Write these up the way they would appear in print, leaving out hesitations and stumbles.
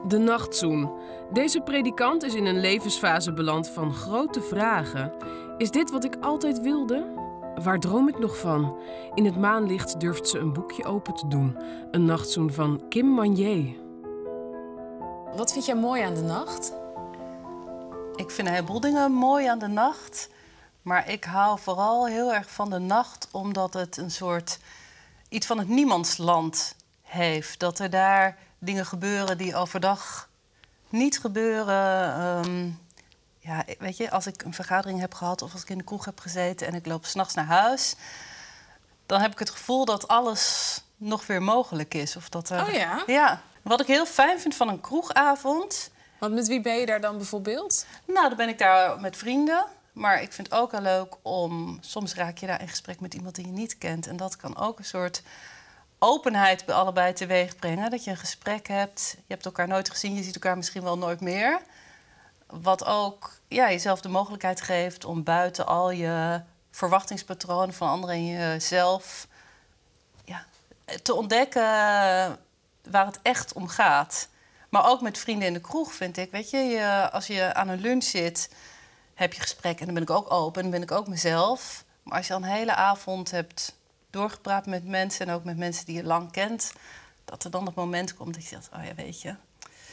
De nachtzoen. Deze predikant is in een levensfase beland van grote vragen. Is dit wat ik altijd wilde? Waar droom ik nog van? In het maanlicht durft ze een boekje open te doen. Een nachtzoen van Kim Manier. Wat vind jij mooi aan de nacht? Ik vind een heleboel dingen mooi aan de nacht. Maar ik hou vooral heel erg van de nacht, omdat het een soort iets van het niemandsland heeft. Dat er daar dingen gebeuren die overdag niet gebeuren. Ja, weet je, als ik een vergadering heb gehad of als ik in de kroeg heb gezeten en ik loop 's nachts naar huis, dan heb ik het gevoel dat alles nog weer mogelijk is. Of dat er, Oh ja? Ja. Wat ik heel fijn vind van een kroegavond. Want met wie ben je daar dan bijvoorbeeld? Nou, dan ben ik daar met vrienden. Maar ik vind het ook wel leuk om... Soms raak je daar in gesprek met iemand die je niet kent. En dat kan ook een soort openheid bij allebei teweeg brengen. Dat je een gesprek hebt. Je hebt elkaar nooit gezien. Je ziet elkaar misschien wel nooit meer. Wat ook jezelf de mogelijkheid geeft om buiten al je verwachtingspatronen van anderen en jezelf te ontdekken waar het echt om gaat. Maar ook met vrienden in de kroeg, vind ik. Weet je, als je aan een lunch zit, heb je gesprek. En dan ben ik ook open, dan ben ik ook mezelf. Maar als je al een hele avond hebt doorgepraat met mensen... en ook met mensen die je lang kent... dat er dan het moment komt dat je zegt, oh ja, weet je.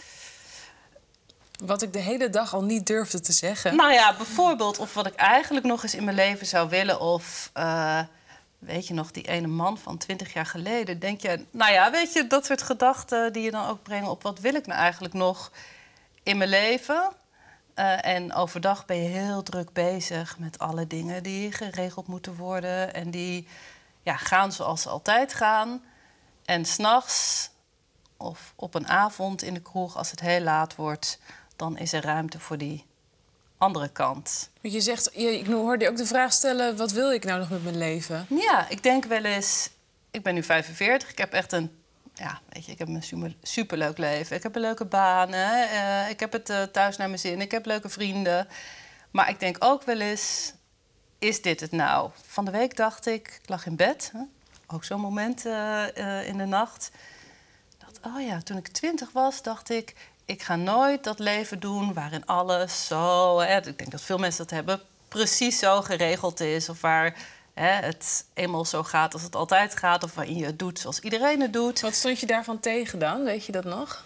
Wat ik de hele dag al niet durfde te zeggen. Nou ja, bijvoorbeeld of wat ik eigenlijk nog eens in mijn leven zou willen... of weet je nog, die ene man van 20 jaar geleden. Denk je, nou ja, weet je, dat soort gedachten die je dan ook brengen op... wat wil ik nou eigenlijk nog in mijn leven? En overdag ben je heel druk bezig met alle dingen die geregeld moeten worden... en die gaan zoals ze altijd gaan. En 's nachts of op een avond in de kroeg, als het heel laat wordt... dan is er ruimte voor die andere kant. Je zegt, ik hoorde je ook de vraag stellen, wat wil ik nou nog met mijn leven? Ja, ik denk wel eens, ik ben nu 45, ik heb echt een... Ja, weet je, ik heb een superleuk leven. Ik heb een leuke baan, ik heb het thuis naar mijn zin, ik heb leuke vrienden. Maar ik denk ook wel eens, is dit het nou? Van de week dacht ik lag in bed, ook zo'n moment in de nacht. Oh ja, toen ik 20 was, dacht ik ga nooit dat leven doen waarin alles zo... ik denk dat veel mensen dat hebben, precies zo geregeld is. Of waar het eenmaal zo gaat als het altijd gaat. Of waarin je het doet zoals iedereen het doet. Wat stond je daarvan tegen dan? Weet je dat nog?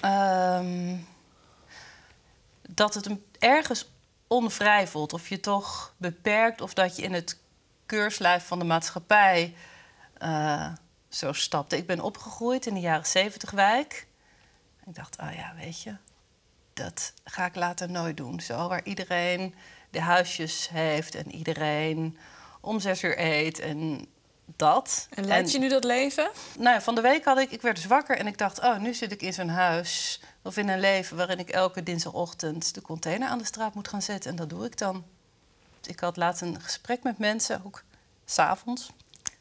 Dat het ergens onvrij voelt. Of je toch beperkt. Of dat je in het keurslijf van de maatschappij zo stapte. Ik ben opgegroeid in de jaren 70 wijk. Ik dacht, oh ja, weet je, dat ga ik later nooit doen. Zo, waar iedereen de huisjes heeft en iedereen om 6 uur eet en dat. En leid je nu dat leven? Nou ja, van de week ik werd dus wakker en ik dacht... oh, nu zit ik in zo'n huis of in een leven... waarin ik elke dinsdagochtend de container aan de straat moet gaan zetten. En dat doe ik dan. Ik had laatst een gesprek met mensen, ook 's avonds.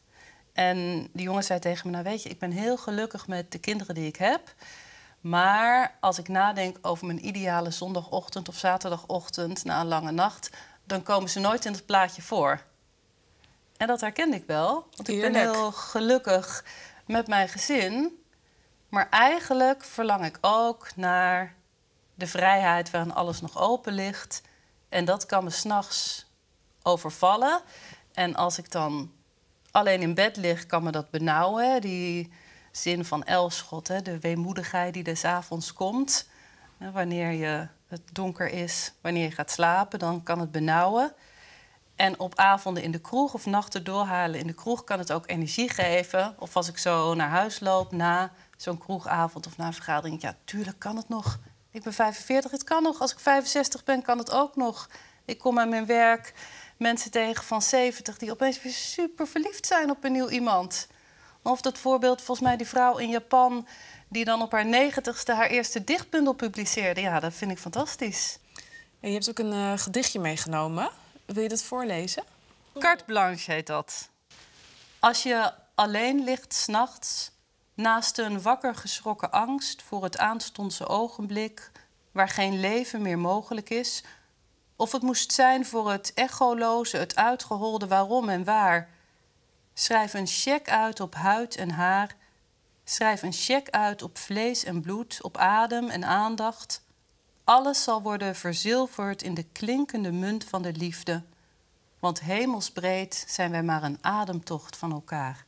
En die jongen zei tegen me, nou weet je, ik ben heel gelukkig met de kinderen die ik heb... Maar als ik nadenk over mijn ideale zondagochtend of zaterdagochtend... na een lange nacht, dan komen ze nooit in het plaatje voor. En dat herkende ik wel, want ik ben heel gelukkig met mijn gezin. Maar eigenlijk verlang ik ook naar de vrijheid waarin alles nog open ligt. En dat kan me 's nachts overvallen. En als ik dan alleen in bed lig, kan me dat benauwen. Die zin van Elschot, de weemoedigheid die des avonds komt. Wanneer het donker is, wanneer je gaat slapen, dan kan het benauwen. En op avonden in de kroeg of nachten doorhalen in de kroeg... kan het ook energie geven. Of als ik zo naar huis loop na zo'n kroegavond of na een vergadering... ja, tuurlijk kan het nog. Ik ben 45, het kan nog. Als ik 65 ben, kan het ook nog. Ik kom aan mijn werk mensen tegen van 70... die opeens weer super verliefd zijn op een nieuw iemand... Of dat voorbeeld, volgens mij die vrouw in Japan... die dan op haar 90ste haar eerste dichtbundel publiceerde. Ja, dat vind ik fantastisch. En je hebt ook een gedichtje meegenomen. Wil je dat voorlezen? Carte blanche heet dat. Als je alleen ligt 's nachts... naast een wakker geschrokken angst... voor het aanstondse ogenblik... waar geen leven meer mogelijk is... of het moest zijn voor het echoloze, het uitgeholde waarom en waar... Schrijf een cheque uit op huid en haar. Schrijf een cheque uit op vlees en bloed, op adem en aandacht. Alles zal worden verzilverd in de klinkende munt van de liefde. Want hemelsbreed zijn wij maar een ademtocht van elkaar.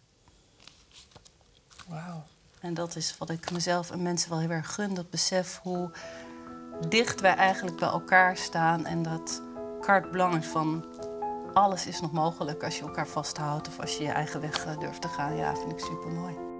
Wauw. En dat is wat ik mezelf en mensen wel heel erg gun. Dat besef hoe dicht wij eigenlijk bij elkaar staan. En dat carte blanche van alles is nog mogelijk als je elkaar vasthoudt. Of als je je eigen weg durft te gaan. Ja, vind ik supermooi.